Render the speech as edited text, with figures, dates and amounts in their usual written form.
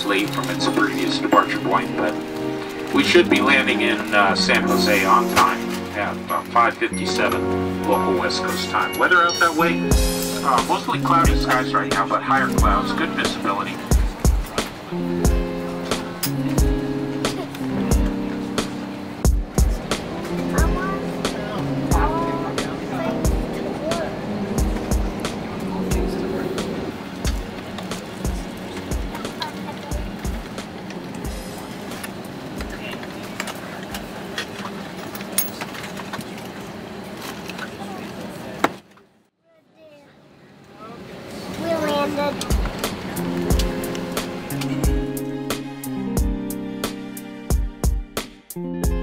late from its previous departure point, but we should be landing in San Jose on time at 5:57 local West Coast time. Weather out that way, mostly cloudy skies right now, but higher clouds, good visibility. We landed.